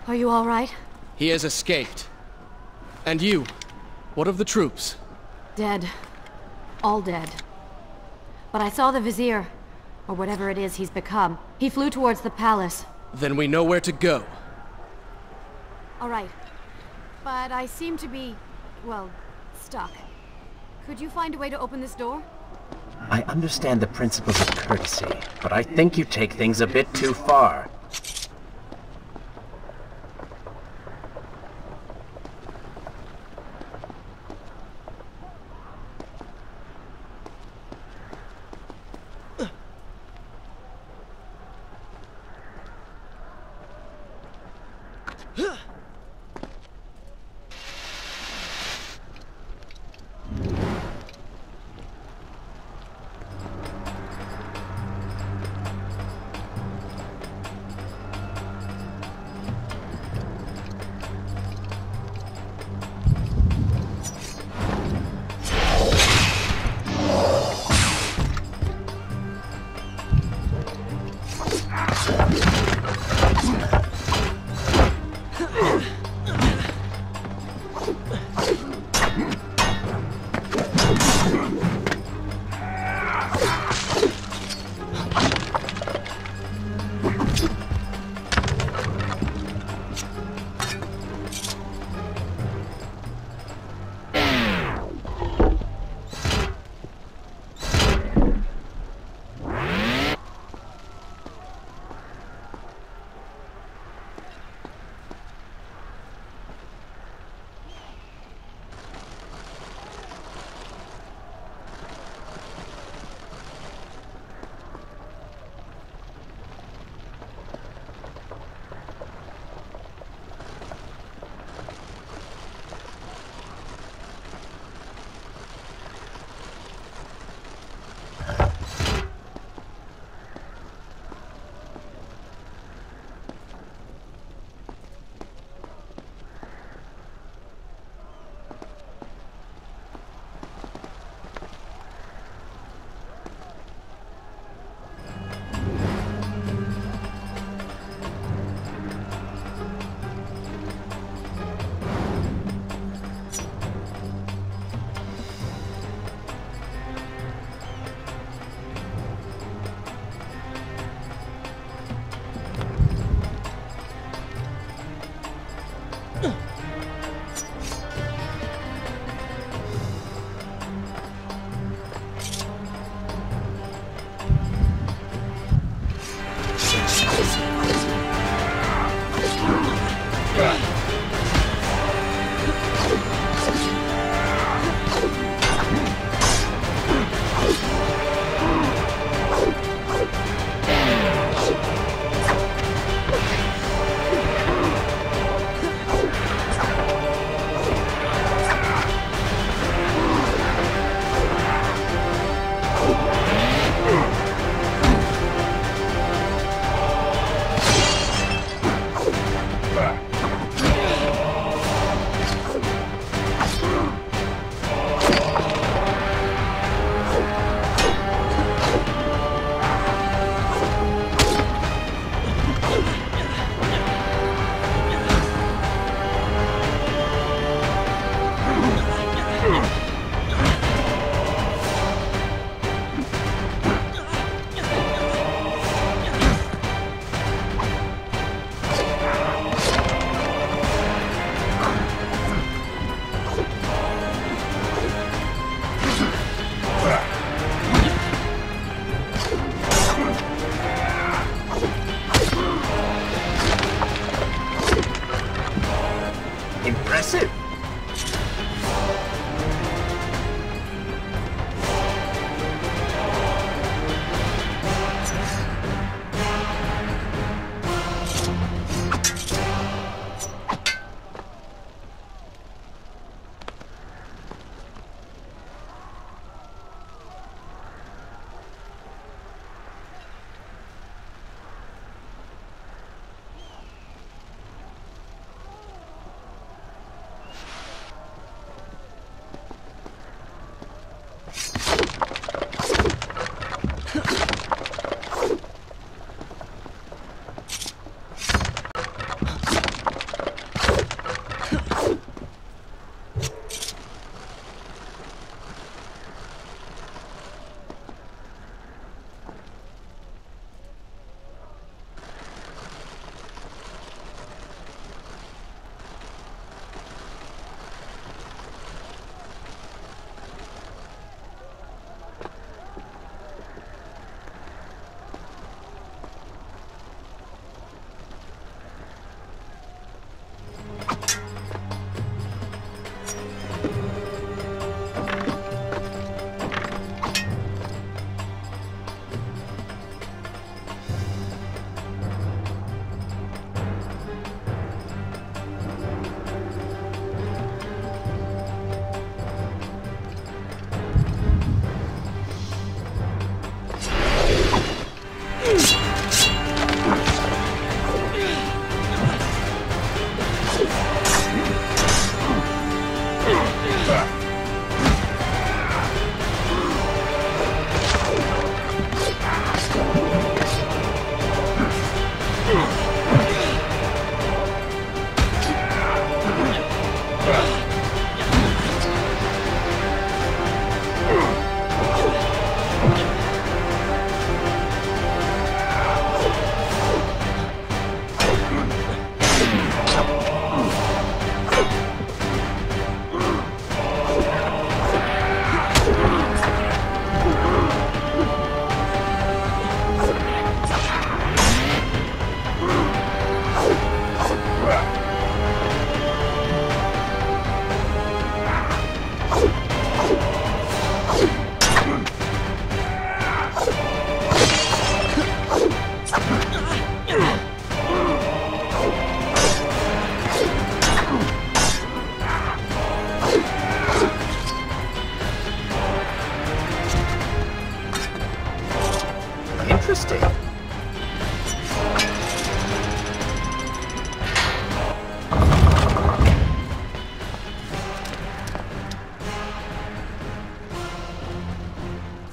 Are you all right? He has escaped. And you? What of the troops? Dead. All dead. But I saw the Vizier, or whatever it is he's become. He flew towards the palace. Then we know where to go. All right. But I seem to be, well, stuck. Could you find a way to open this door? I understand the principles of courtesy, but I think you take things a bit too far.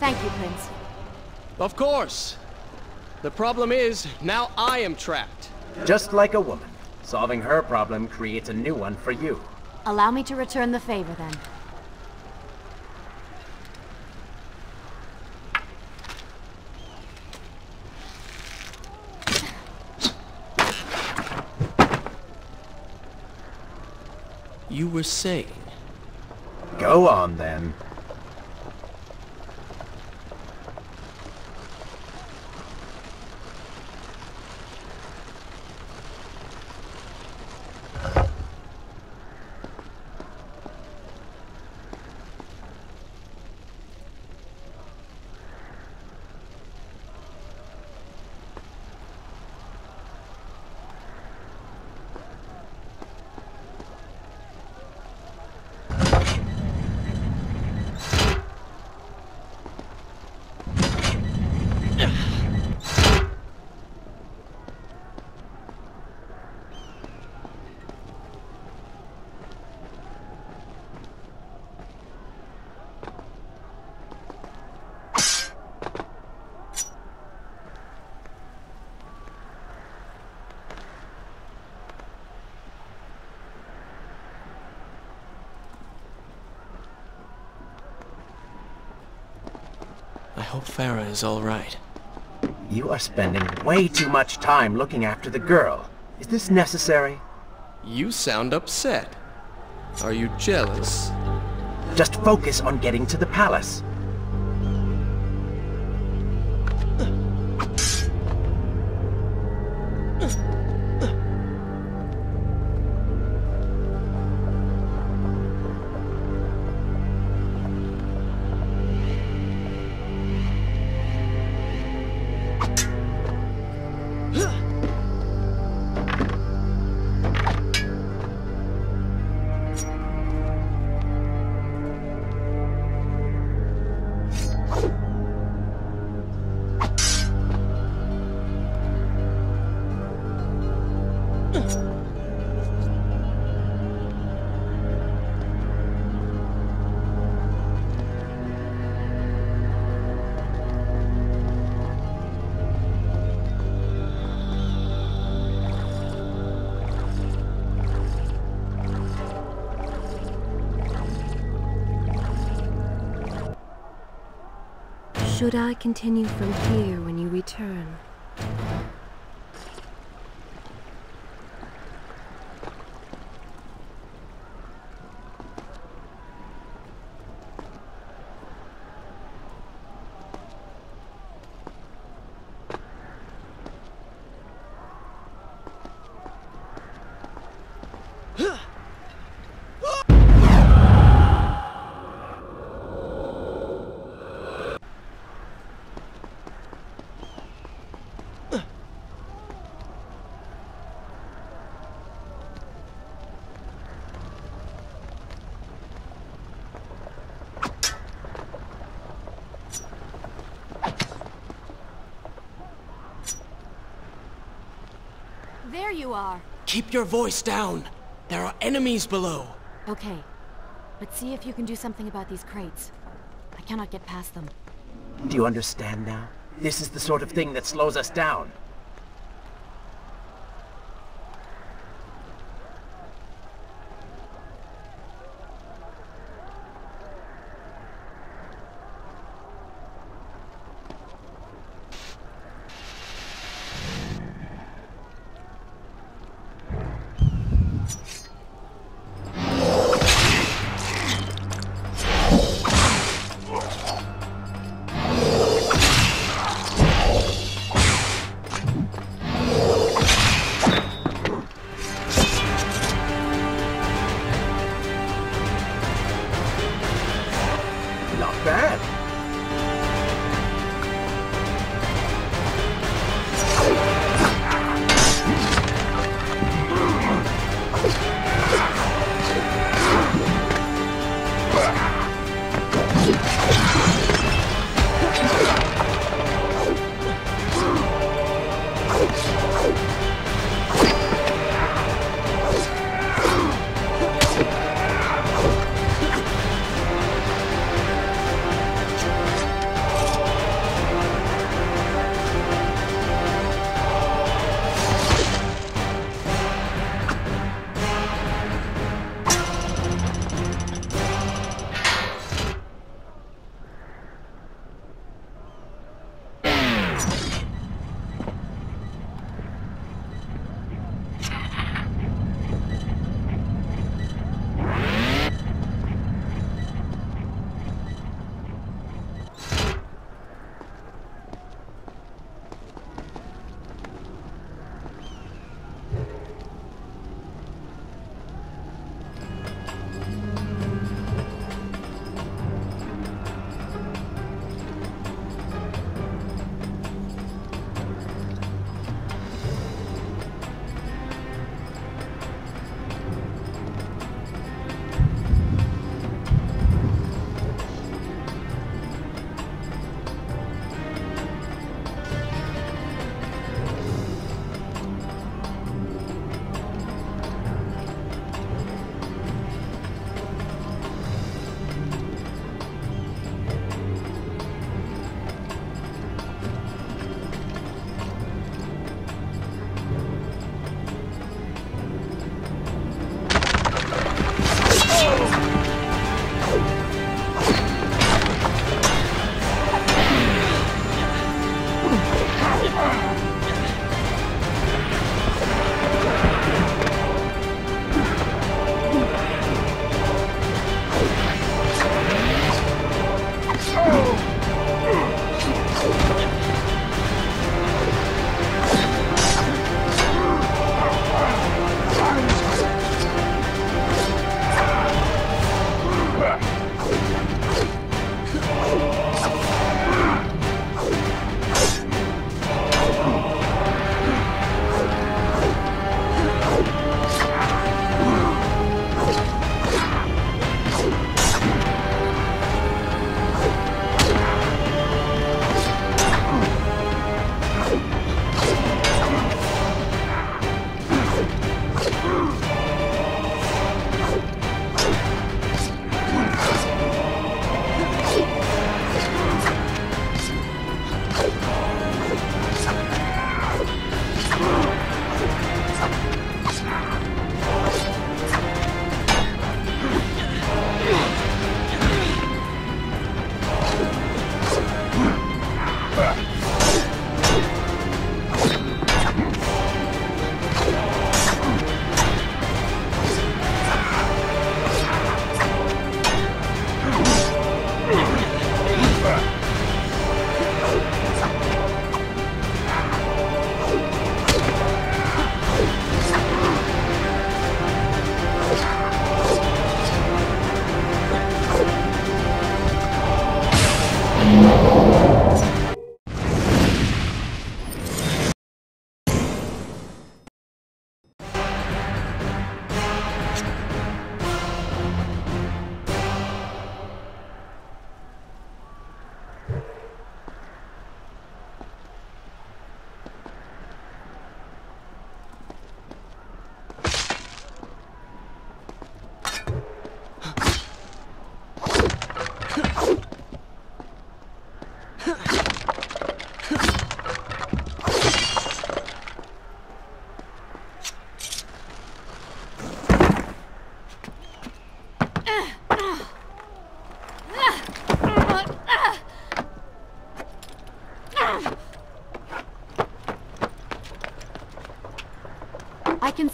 Thank you, Prince. Of course. The problem is, now I am trapped. Just like a woman. Solving her problem creates a new one for you. Allow me to return the favor, then. You were saying... Go on, then. I hope Farah is all right. You are spending way too much time looking after the girl. Is this necessary? You sound upset. Are you jealous? Just focus on getting to the palace. Should I continue from here when you return? There you are. Keep your voice down. There are enemies below. Okay. But see if you can do something about these crates. I cannot get past them. Do you understand now? This is the sort of thing that slows us down. Bad.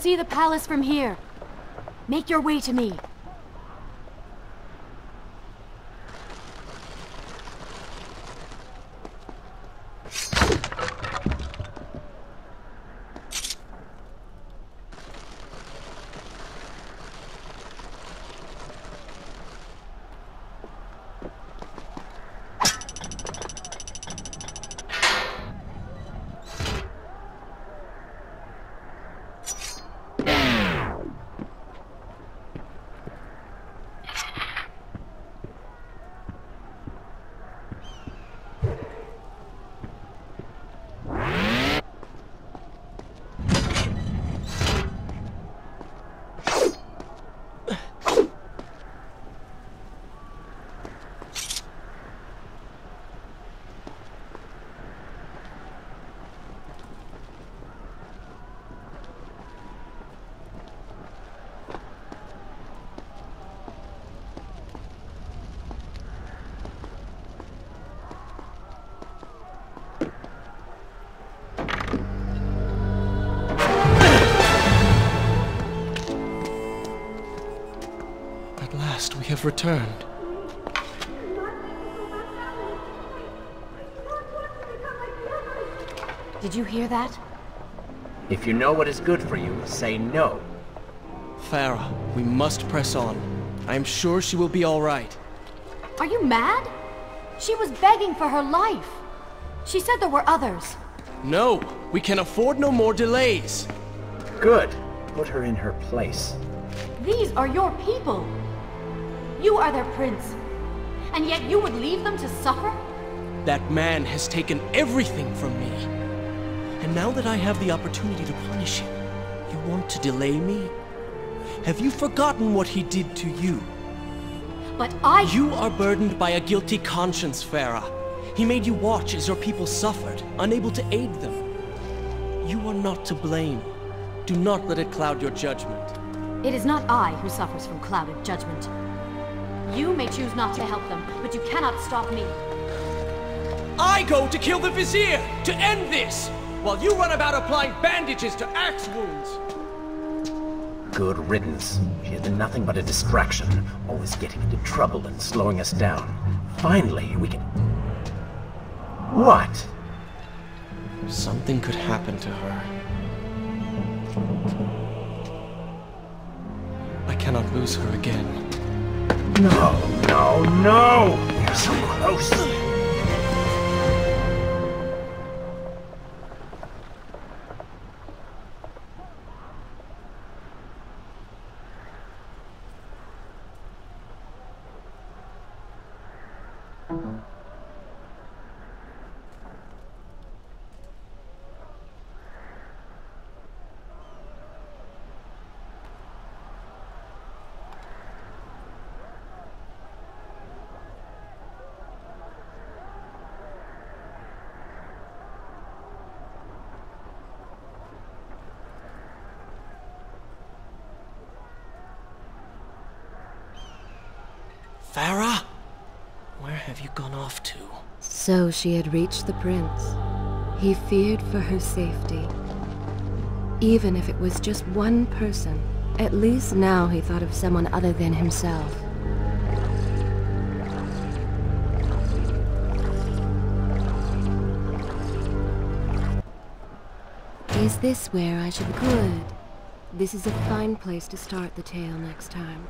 see the palace from here. Make your way to me. We have returned. Did you hear that? If you know what is good for you, say no. Farah, we must press on. I am sure she will be all right. Are you mad? She was begging for her life. She said there were others. No, we can afford no more delays. Good. Put her in her place. These are your people. You are their prince. And yet you would leave them to suffer? That man has taken everything from me. And now that I have the opportunity to punish him, you want to delay me? Have you forgotten what he did to you? But You are burdened by a guilty conscience, Farah. He made you watch as your people suffered, unable to aid them. You are not to blame. Do not let it cloud your judgment. It is not I who suffers from clouded judgment. You may choose not to help them, but you cannot stop me. I go to kill the Vizier, to end this, while you run about applying bandages to axe wounds. Good riddance. She has been nothing but a distraction, always getting into trouble and slowing us down. Finally, we can... What? Something could happen to her. I cannot lose her again. No, no, no! You're so close! Farah? Where have you gone off to? So she had reached the prince. He feared for her safety. Even if it was just one person, at least now he thought of someone other than himself. Is this where I should... Good. This is a fine place to start the tale next time.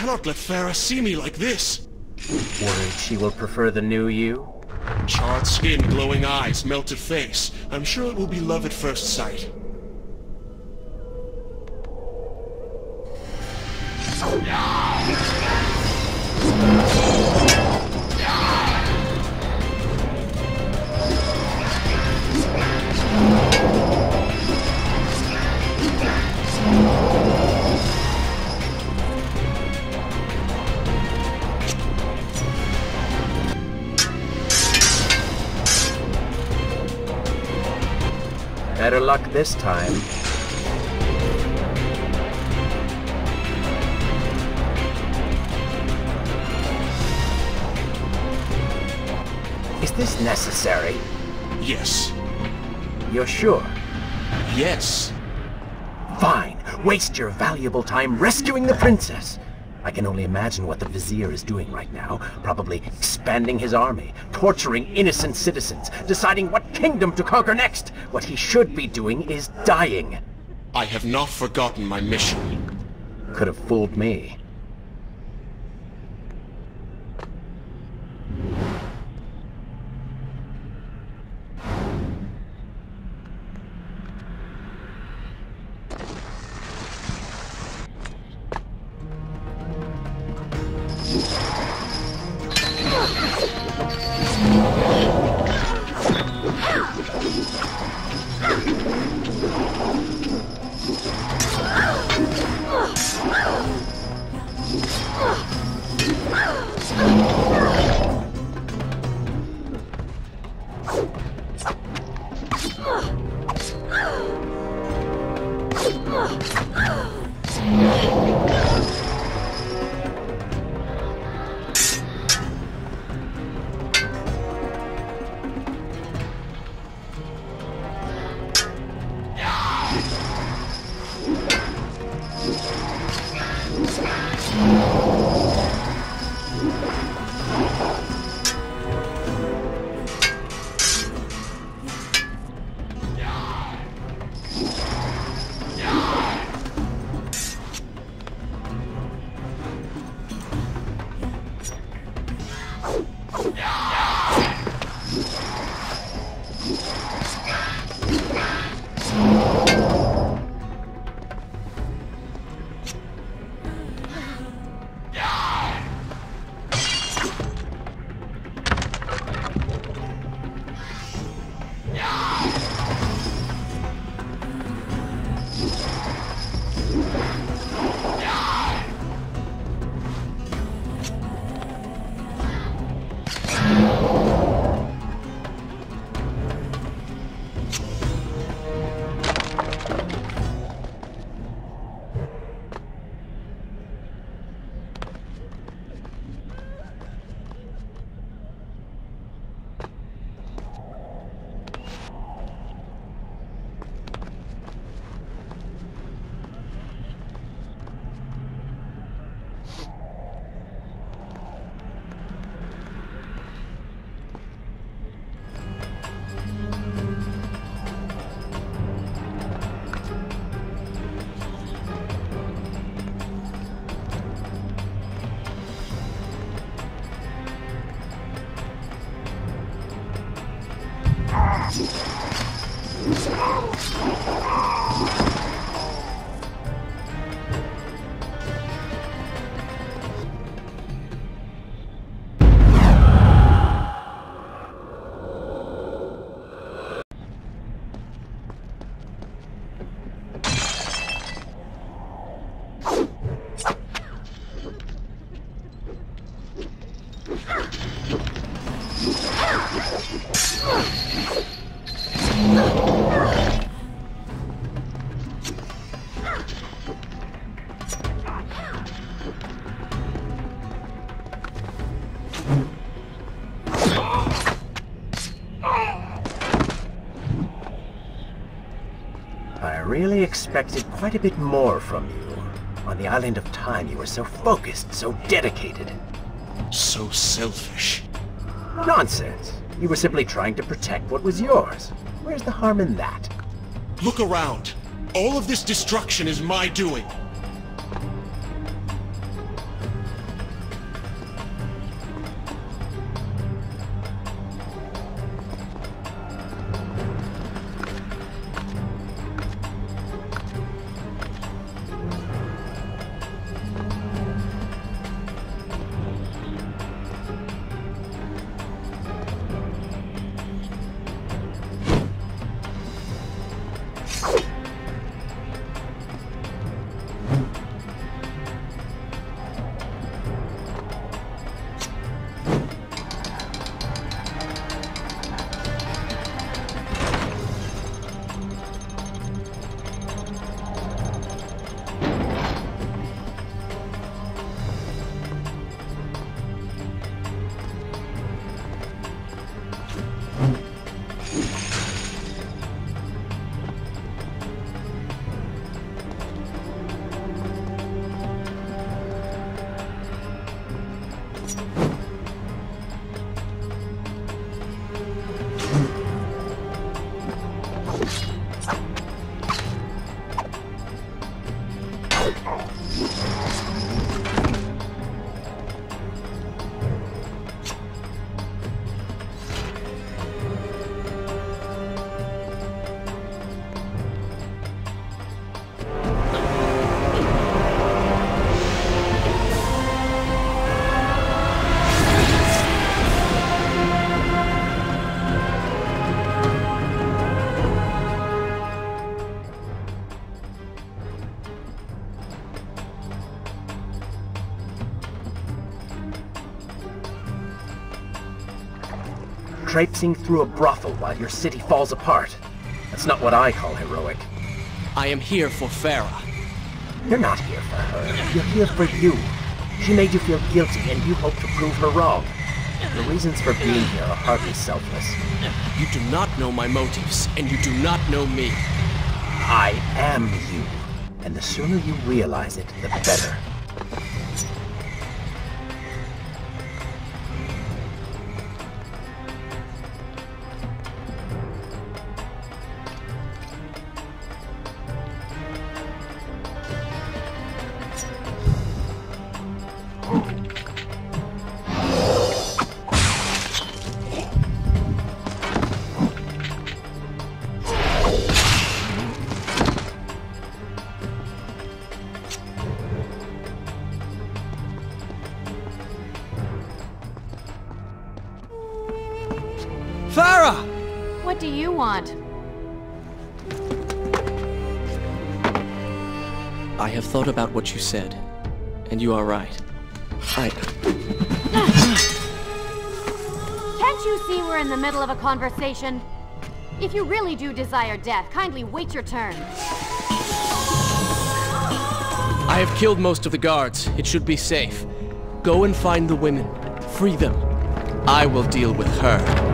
cannot let Farah see me like this. Worried she will prefer the new you? Charred skin, glowing eyes, melted face. I'm sure it will be love at first sight. Better luck this time. Is this necessary? Yes. You're sure? Yes. Fine. Waste your valuable time rescuing the princess. I can only imagine what the Vizier is doing right now. Probably expanding his army, torturing innocent citizens, deciding what kingdom to conquer next. What he should be doing is dying. I have not forgotten my mission. Could have fooled me. I really expected quite a bit more from you. On the Island of Time, you were so focused, so dedicated. So selfish. Nonsense. You were simply trying to protect what was yours. Where's the harm in that? Look around. All of this destruction is my doing. traipsing through a brothel while your city falls apart. That's not what I call heroic. I am here for Farah. You're not here for her. You're here for you. She made you feel guilty, and you hope to prove her wrong. Your reasons for being here are hardly selfless. You do not know my motives, and you do not know me. I am you. And the sooner you realize it, the better. Farah! What do you want? I have thought about what you said, and you are right. Can't you see we're in the middle of a conversation? If you really do desire death, kindly wait your turn. I have killed most of the guards. It should be safe. Go and find the women. Free them. I will deal with her.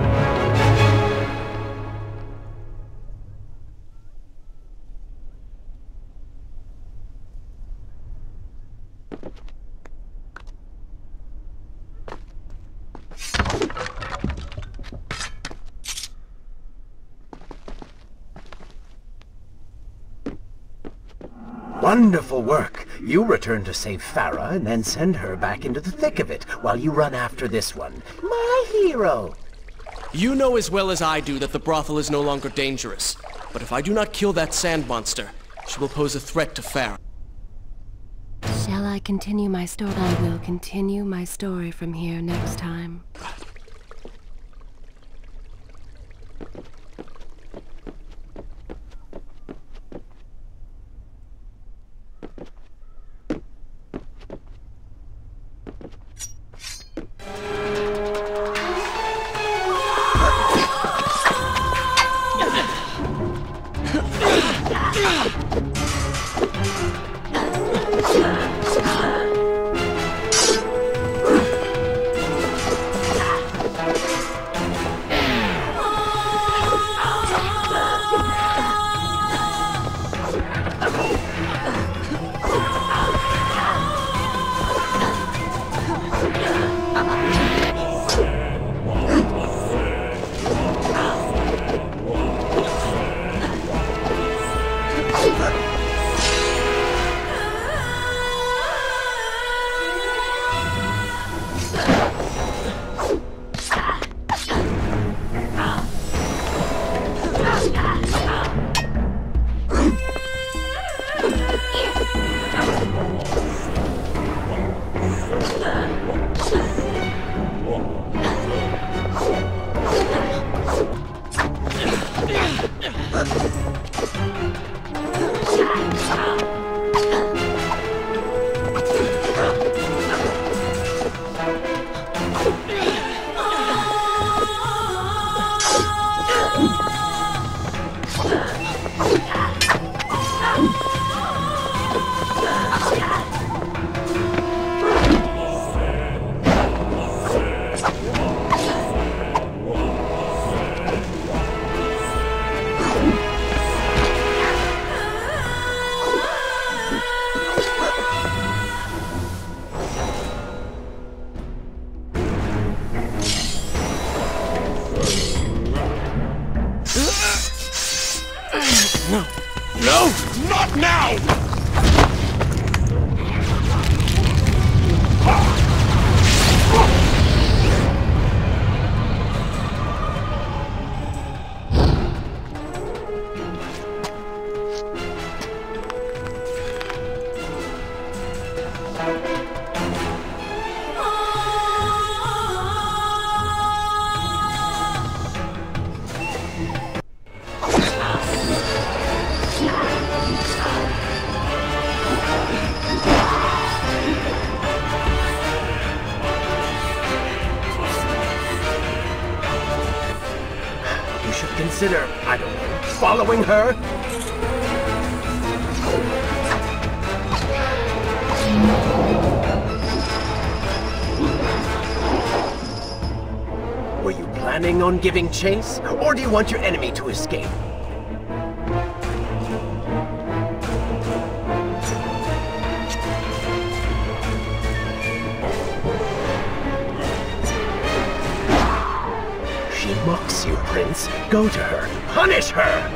Wonderful work. You return to save Farah and then send her back into the thick of it while you run after this one. My hero! You know as well as I do that the brothel is no longer dangerous. But if I do not kill that sand monster, she will pose a threat to Farah. Shall I continue my story? I will continue my story from here next time. No, not now! consider, I don't know, following her? Were you planning on giving chase, or do you want your enemy to escape? She mocks you, Prince. Go to her. Punish her!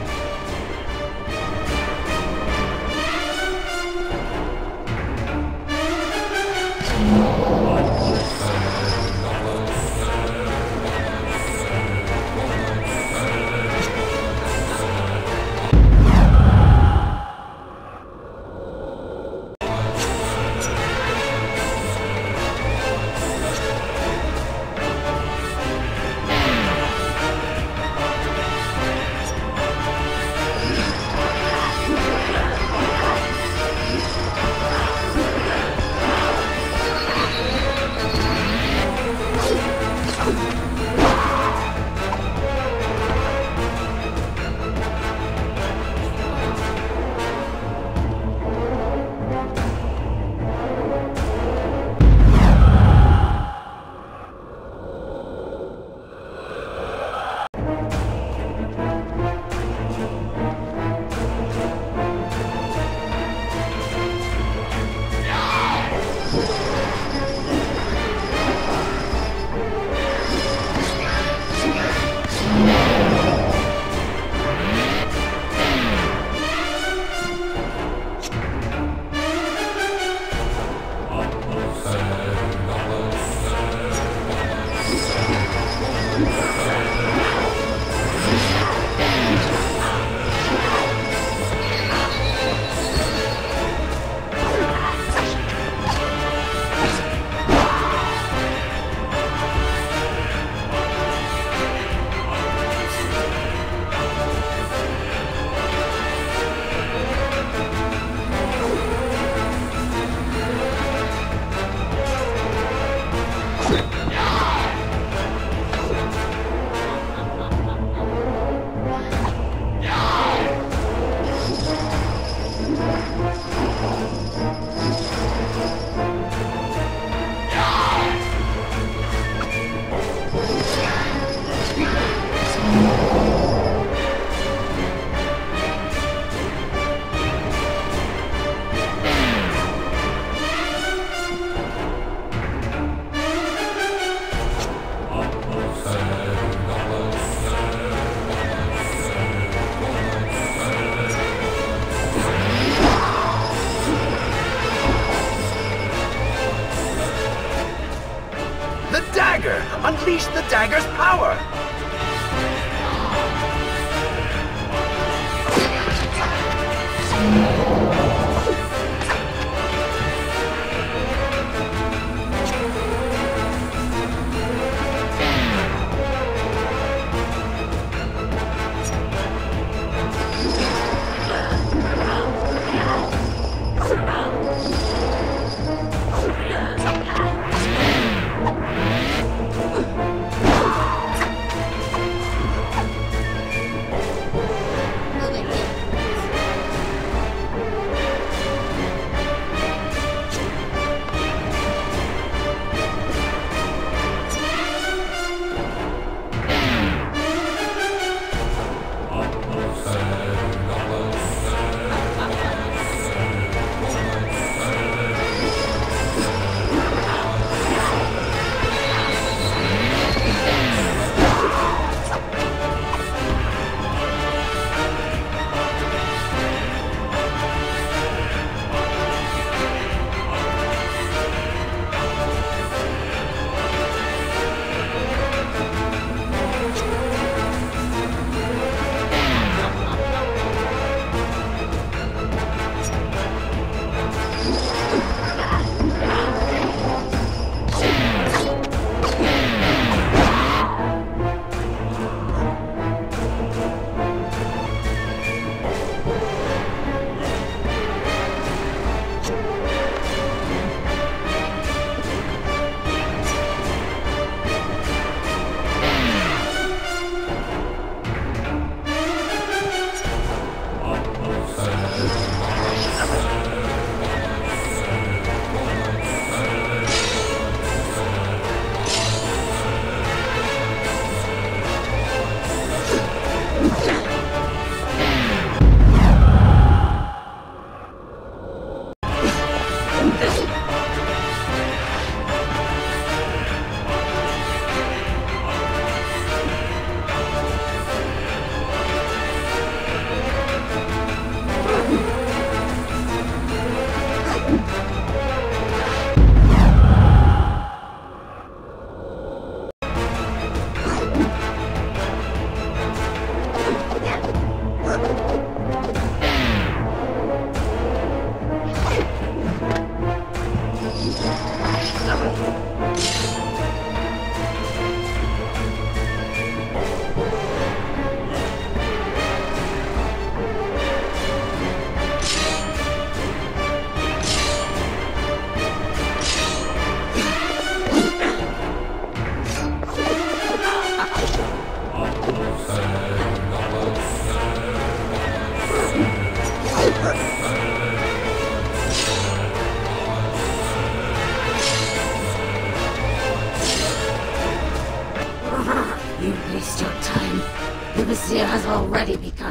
Unleash the dagger's power!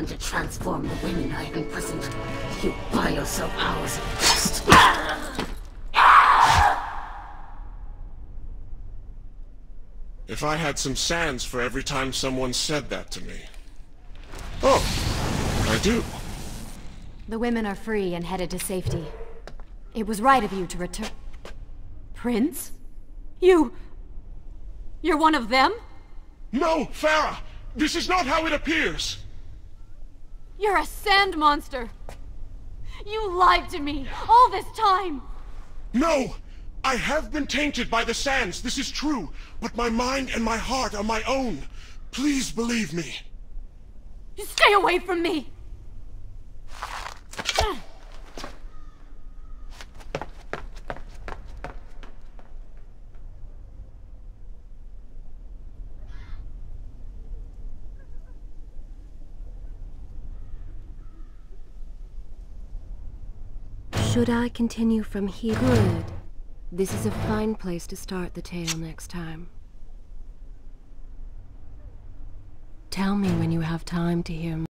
begun to transform the women I have imprisoned. You buy yourself hours of rest. If I had some sands for every time someone said that to me. Oh, I do. The women are free and headed to safety. It was right of you to return... Prince? You're one of them? No, Farah! This is not how it appears! You're a sand monster! You lied to me all this time! No! I have been tainted by the sands, this is true, but my mind and my heart are my own. Please believe me. Stay away from me! Should I continue from here? Good. This is a fine place to start the tale next time. Tell me when you have time to hear more.